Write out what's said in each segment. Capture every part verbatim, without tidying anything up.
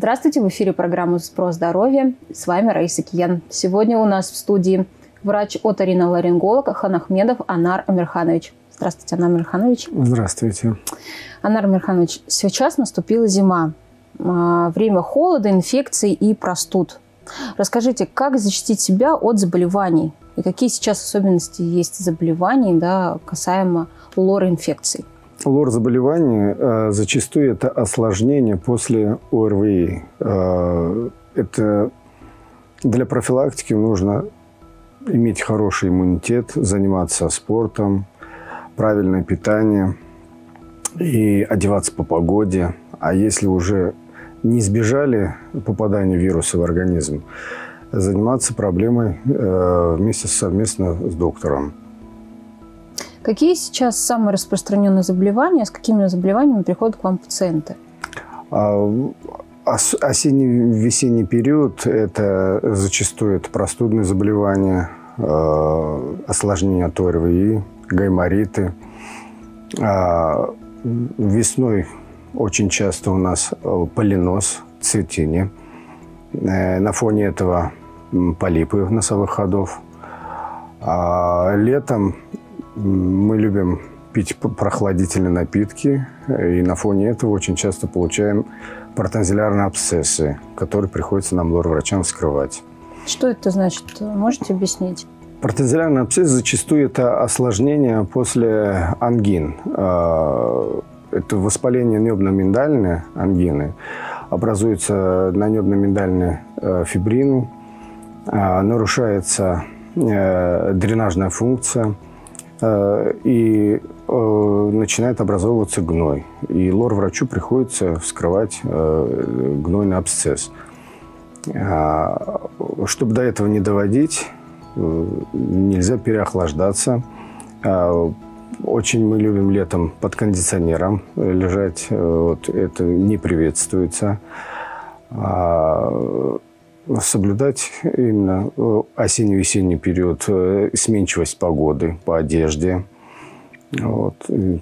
Здравствуйте, в эфире программа «Про здоровье». С вами Раиса Киян. Сегодня у нас в студии врач-оториноларинголог Ханахмедов Анар Амирханович. Здравствуйте, Анар Амирханович. Здравствуйте. Анар Амирханович, сейчас наступила зима. Время холода, инфекций и простуд. Расскажите, как защитить себя от заболеваний? И какие сейчас особенности есть заболеваний, да, касаемо лор-инфекций? Лор-заболевание э, зачастую это осложнение после ОРВИ. Э, это для профилактики нужно иметь хороший иммунитет, заниматься спортом, правильное питание и одеваться по погоде. А если уже не избежали попадания вируса в организм, заниматься проблемой э, вместе совместно с доктором. Какие сейчас самые распространенные заболевания, с какими заболеваниями приходят к вам пациенты? Осенне-весенний период – это зачастую это простудные заболевания, осложнения от ОРВИ, гаймориты. Весной очень часто у нас полинос, цветение. На фоне этого полипы носовых ходов. А летом мы любим пить прохладительные напитки, и на фоне этого очень часто получаем протонзиллярные абсцессы, которые приходится нам, лор-врачам, вскрывать. Что это значит? Можете объяснить? Протонзиллярный абсцесс зачастую это осложнение после ангин. Это воспаление небно-миндальной ангины. Образуется на небно-миндальной фибрин, нарушается дренажная функция, и э, начинает образовываться гной. И лор-врачу приходится вскрывать э, гнойный абсцесс. А, чтобы до этого не доводить, э, нельзя переохлаждаться. А, очень мы любим летом под кондиционером лежать. Вот, это не приветствуется. А, соблюдать именно осенне-весенний период, сменчивость погоды по одежде. Вот. И,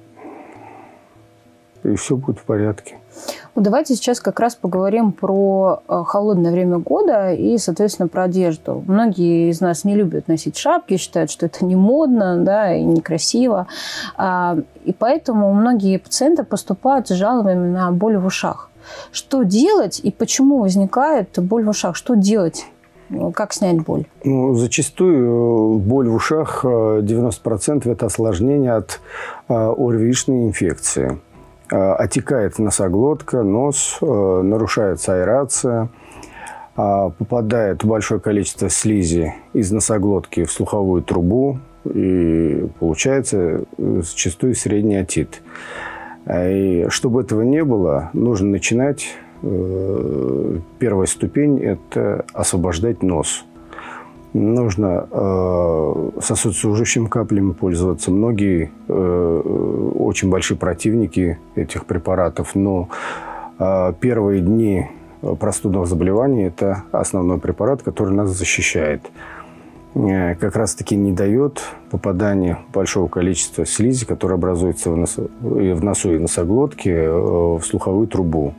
и все будет в порядке. Ну, давайте сейчас как раз поговорим про холодное время года и, соответственно, про одежду. Многие из нас не любят носить шапки, считают, что это не модно, да, и некрасиво. И поэтому многие пациенты поступают с жалобами на боль в ушах. Что делать и почему возникает боль в ушах? Что делать? Как снять боль? Ну, зачастую боль в ушах девяносто процентов это осложнение от ОРВИшной инфекции. Отекает носоглотка, нос, нарушается аэрация, попадает большое количество слизи из носоглотки в слуховую трубу, и получается зачастую средний отит. И чтобы этого не было, нужно начинать. Э, первая ступень – это освобождать нос. Нужно э, сосудосуживающими каплями пользоваться. Многие э, очень большие противники этих препаратов, но э, первые дни простудного заболевания – это основной препарат, который нас защищает. Как раз-таки не дает попадания большого количества слизи, которая образуется в носу, в носу и носоглотке, в слуховую трубу.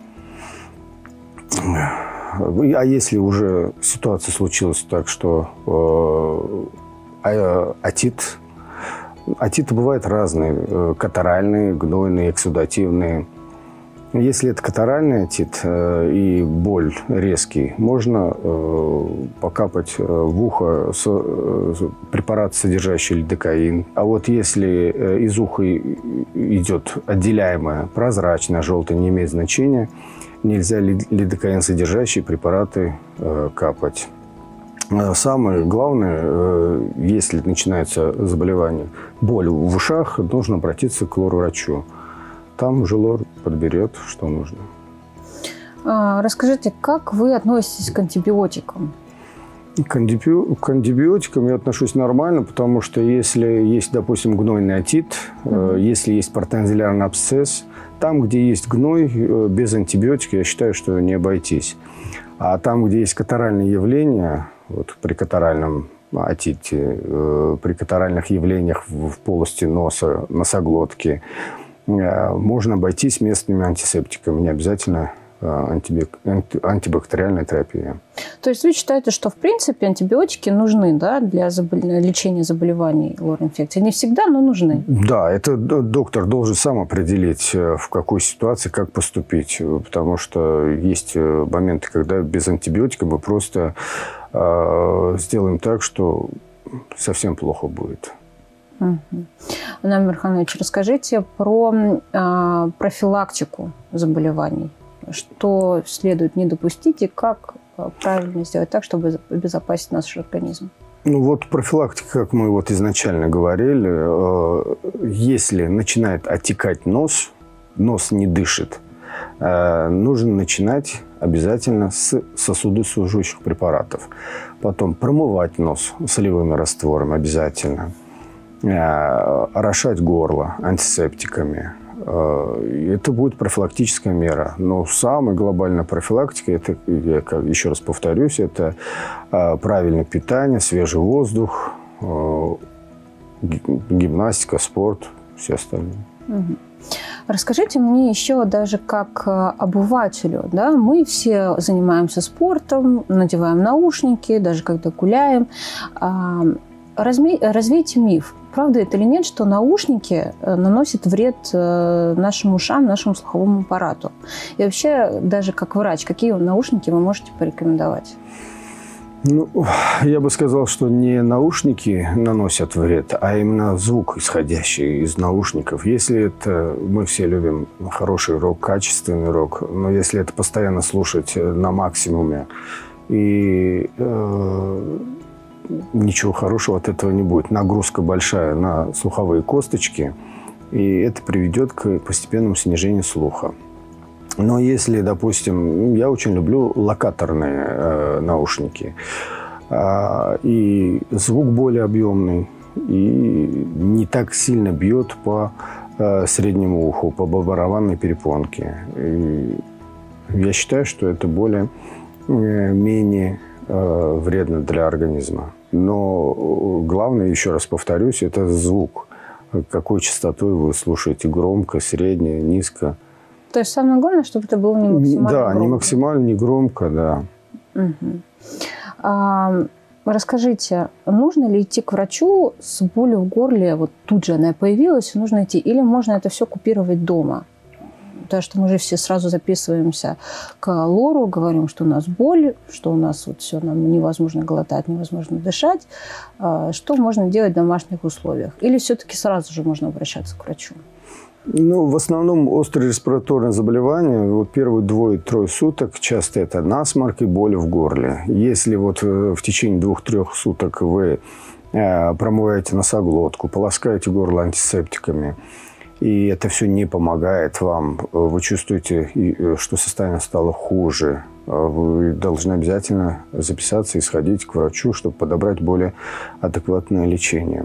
А если уже ситуация случилась так, что э, отит, отиты бывают разные, катаральные, гнойные, эксудативные. Если это катаральный отит э, и боль резкий, можно э, покапать в ухо с, э, препарат, содержащий лидокаин. А вот если э, из уха идет отделяемое, прозрачное, желтое, не имеет значения, нельзя лидокаин содержащие препараты э, капать. Самое главное, э, если начинается заболевание, боль в ушах, нужно обратиться к лор-врачу. Там уже лор подберет, что нужно. А, расскажите, как вы относитесь к антибиотикам? К, антиби... к антибиотикам я отношусь нормально, потому что если есть, допустим, гнойный отит, mm-hmm. э, если есть протонзиллярный абсцесс, там, где есть гной, э, без антибиотика, я считаю, что не обойтись. А там, где есть катаральные явления, вот при катаральном отите, э, при катаральных явлениях в, в полости носа, носоглотки, можно обойтись местными антисептиками, не обязательно антибактериальная терапия. То есть вы считаете, что в принципе антибиотики нужны, да, для забол... лечения заболеваний лор-инфекции? Не всегда, но нужны. Да, это доктор должен сам определить, в какой ситуации как поступить. Потому что есть моменты, когда без антибиотика мы просто э, сделаем так, что совсем плохо будет. Угу. Намир Ханович, расскажите про э, профилактику заболеваний. Что следует не допустить и как правильно сделать так, чтобы обезопасить наш организм? Ну вот профилактика, как мы вот изначально говорили, э, если начинает отекать нос, нос не дышит, э, нужно начинать обязательно с сосудосуживающих препаратов. Потом промывать нос солевыми растворами обязательно. Э, орошать горло антисептиками. Это будет профилактическая мера. Но самая глобальная профилактика, это, я еще раз повторюсь, это правильное питание, свежий воздух, гимнастика, спорт, все остальное. Угу. Расскажите мне еще даже как обывателю. Да? Мы все занимаемся спортом, надеваем наушники, даже когда гуляем. Развейте миф. Правда это или нет, что наушники наносят вред нашим ушам, нашему слуховому аппарату? И вообще, даже как врач, какие наушники вы можете порекомендовать? Ну, я бы сказал, что не наушники наносят вред, а именно звук, исходящий из наушников. Если это... Мы все любим хороший рок, качественный рок, но если это постоянно слушать на максимуме и... Э, ничего хорошего от этого не будет. Нагрузка большая на слуховые косточки, и это приведет к постепенному снижению слуха. Но если, допустим, я очень люблю локаторные э, наушники, э, и звук более объемный, и не так сильно бьет по э, среднему уху, по барабанной перепонке. И я считаю, что это более э, менее э, вредно для организма. Но главное, еще раз повторюсь, это звук. Какой частотой вы слушаете, громко, средне, низко. То есть самое главное, чтобы это было не максимально да, громко. Да, не максимально, не громко, да. Угу. А, расскажите, нужно ли идти к врачу с болью в горле, вот тут же она появилась, нужно идти, или можно это все купировать дома? Потому что мы же все сразу записываемся к лору, говорим, что у нас боль, что у нас вот все, нам невозможно глотать, невозможно дышать. Что можно делать в домашних условиях? Или все-таки сразу же можно обращаться к врачу? Ну, в основном острые респираторные заболевания, вот первые двое-трое суток, часто это насморк и боль в горле. Если вот в течение двух-трех суток вы промываете носоглотку, полоскаете горло антисептиками, и это все не помогает вам, вы чувствуете, что состояние стало хуже, вы должны обязательно записаться и сходить к врачу, чтобы подобрать более адекватное лечение.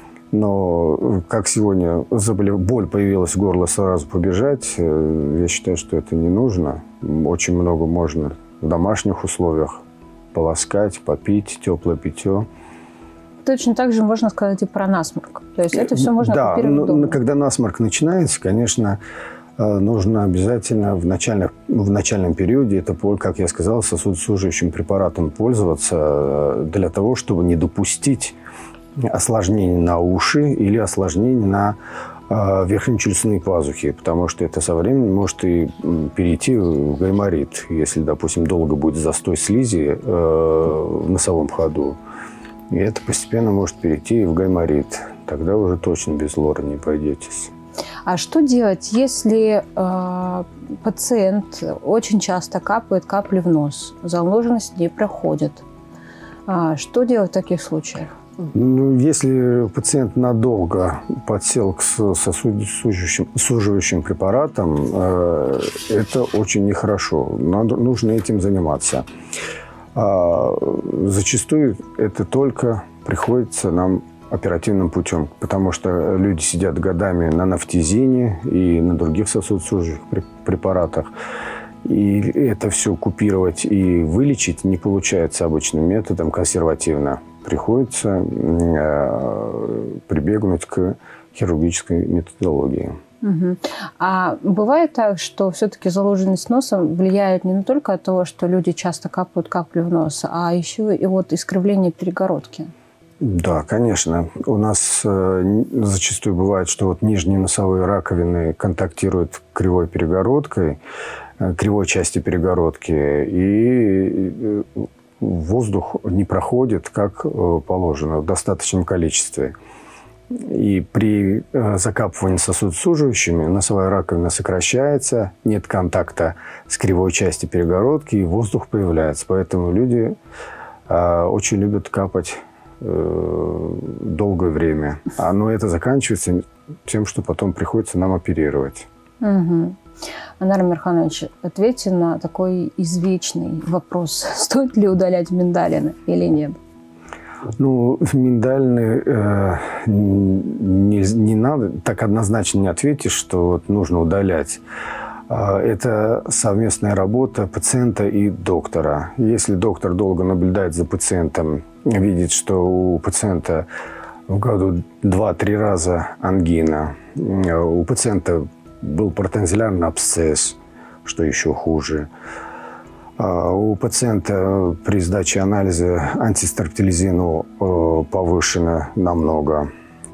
Но как сегодня заболев... боль появилась в горле, сразу побежать, я считаю, что это не нужно. Очень много можно в домашних условиях полоскать, попить теплое питье. Точно так же можно сказать и про насморк. То есть это все можно да, купировать дома. Когда насморк начинается, конечно, нужно обязательно в, начальных, в начальном периоде, это, как я сказал, сосудосуживающим препаратом пользоваться для того, чтобы не допустить осложнений на уши или осложнений на верхнечелюстные пазухи, потому что это со временем может и перейти в гайморит, если, допустим, долго будет застой слизи в носовом ходу. И это постепенно может перейти в гайморит. Тогда уже точно без лора не обойдетесь. А что делать, если э, пациент очень часто капает капли в нос, заложенность не проходит? А что делать в таких случаях? Ну, если пациент надолго подсел к сосудосуживающим препаратам, э, это очень нехорошо. Надо, нужно этим заниматься. А зачастую это только приходится нам оперативным путем, потому что люди сидят годами на нафтизине и на других сосудосуживающих препаратах. И это все купировать и вылечить не получается обычным методом, консервативно. Приходится э, прибегнуть к хирургической методологии. Угу. А бывает так, что все-таки заложенность носа влияет не только от того, что люди часто капают каплю в нос, а еще и вот искривление перегородки? Да, конечно. У нас э, зачастую бывает, что вот нижние носовые раковины контактируют кривой перегородкой, э, кривой части перегородки, и э, воздух не проходит, как э, положено, в достаточном количестве. И при э, закапывании сосудосуживающими носовая раковина сокращается, нет контакта с кривой частью перегородки, и воздух появляется. Поэтому люди э, очень любят капать долгое время. А, но это заканчивается тем, что потом приходится нам оперировать. Угу. Анар Амирханович, ответьте на такой извечный вопрос. Стоит ли удалять миндалины или нет? Ну, миндалины э, не, не надо, так однозначно не ответишь, что вот нужно удалять. Это совместная работа пациента и доктора. Если доктор долго наблюдает за пациентом, видит, что у пациента в году два-три раза ангина, у пациента был протензиллярный абсцесс, что еще хуже, у пациента при сдаче анализа антистроптилизину повышено намного,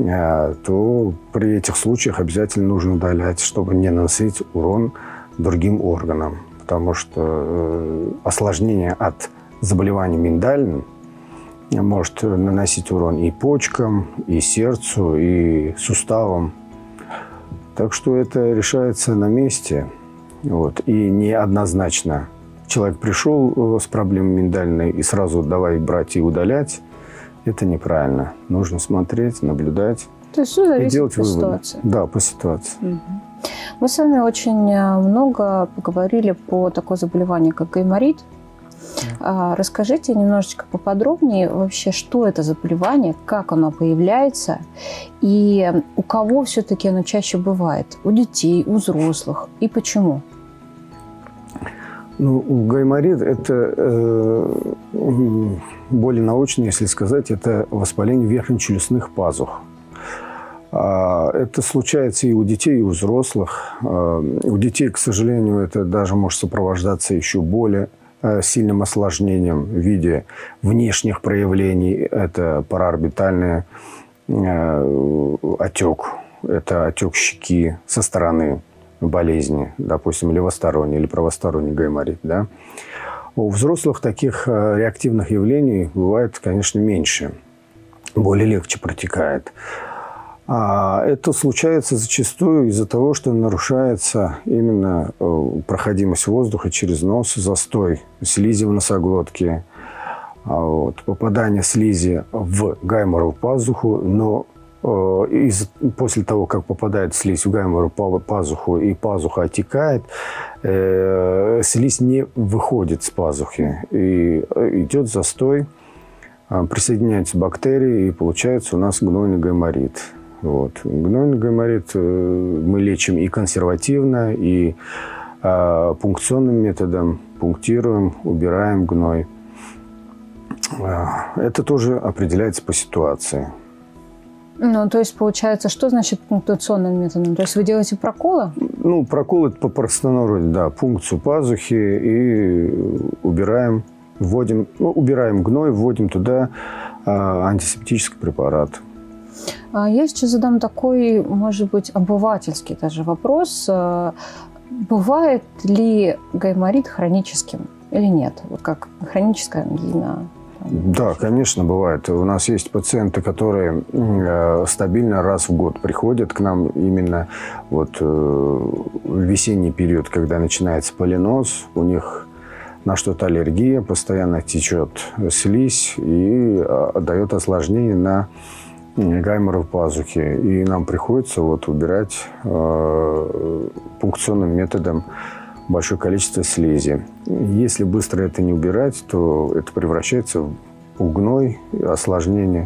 то при этих случаях обязательно нужно удалять, чтобы не наносить урон другим органам. Потому что осложнение от заболевания миндалин может наносить урон и почкам, и сердцу, и суставам. Так что это решается на месте. Вот. И неоднозначно. Человек пришел с проблемой миндальной и сразу давай брать и удалять. Это неправильно. Нужно смотреть, наблюдать. То есть все зависит и делать по выводы. Ситуации. Да, по ситуации. Угу. Мы с вами очень много поговорили про такое заболевание, как гайморит. Да. Расскажите немножечко поподробнее вообще, что это заболевание, как оно появляется и у кого все-таки оно чаще бывает? У детей, у взрослых и почему? Ну, гайморит – это э, более научно, если сказать, это воспаление верхнечелюстных пазух. Это случается и у детей, и у взрослых. У детей, к сожалению, это даже может сопровождаться еще более сильным осложнением в виде внешних проявлений. Это параорбитальный отек, это отек щеки со стороны болезни, допустим, левосторонний или правосторонний гайморит. Да? У взрослых таких реактивных явлений бывает, конечно, меньше, более легче протекает. А это случается зачастую из-за того, что нарушается именно проходимость воздуха через нос, застой слизи в носоглотке, вот, попадание слизи в гайморовую пазуху, но из, после того, как попадает слизь в гайморовую пазуху и пазуха отекает, э, слизь не выходит с пазухи, и идет застой, присоединяются бактерии, и получается у нас гнойный гайморит. Вот. Гнойный гайморит мы лечим и консервативно, и э, пункционным методом пунктируем, убираем гной. Это тоже определяется по ситуации. Ну, то есть, получается, что значит пунктуационным методом? То есть, вы делаете проколы? Ну, прокол – это по простонародье, да, пункцию пазухи, и убираем, вводим, ну, убираем гной, вводим туда а, антисептический препарат. Я сейчас задам такой, может быть, обывательский даже вопрос. Бывает ли гайморит хроническим или нет? Вот как хроническая ангина? Да, конечно, бывает. У нас есть пациенты, которые э, стабильно раз в год приходят к нам именно вот, э, в весенний период, когда начинается полиноз, у них на что-то аллергия, постоянно течет слизь и э, дает осложнение на гайморовой пазухе. И нам приходится вот, убирать э, пункционным методом большое количество слизи. Если быстро это не убирать, то это превращается в гной, осложнение,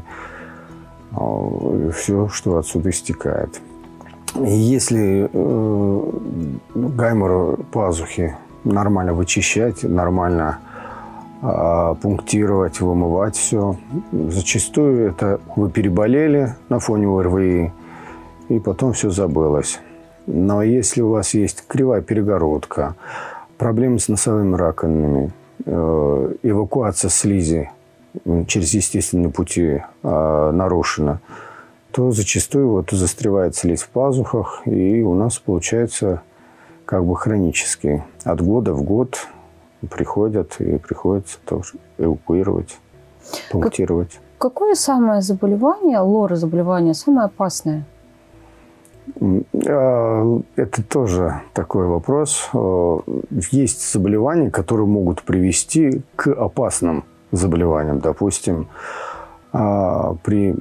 все, что отсюда истекает. Если э, гайморовые пазухи нормально вычищать, нормально э, пунктировать, вымывать все, зачастую это вы переболели на фоне ОРВИ, и потом все забылось. Но если у вас есть кривая перегородка, проблемы с носовыми раковинами, э, эвакуация слизи через естественные пути э, нарушена, то зачастую вот застревает слизь в пазухах, и у нас получается как бы хронический. От года в год приходят, и приходится тоже эвакуировать, пунктировать. Как, какое самое заболевание, лор-заболевание, самое опасное? Это тоже такой вопрос. Есть заболевания, которые могут привести к опасным заболеваниям. Допустим, при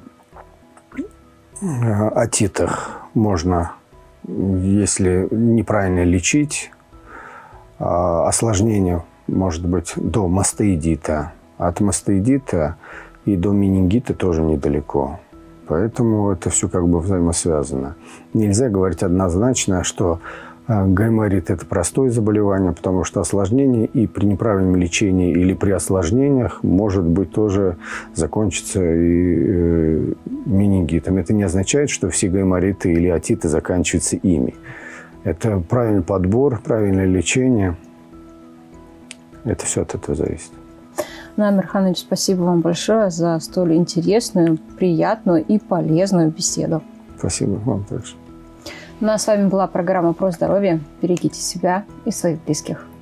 отитах можно, если неправильно лечить, осложнение может быть до мастоидита. От мастоидита и до менингита тоже недалеко. Поэтому это все как бы взаимосвязано. Нельзя говорить однозначно, что гайморит – это простое заболевание, потому что осложнение и при неправильном лечении или при осложнениях может быть тоже закончиться и менингитом. Это не означает, что все гаймориты или отиты заканчиваются ими. Это правильный подбор, правильное лечение. Это все от этого зависит. Ну, Амир Ханович, спасибо вам большое за столь интересную, приятную и полезную беседу. Спасибо вам также. Ну, а с вами была программа «Про здоровье». Берегите себя и своих близких.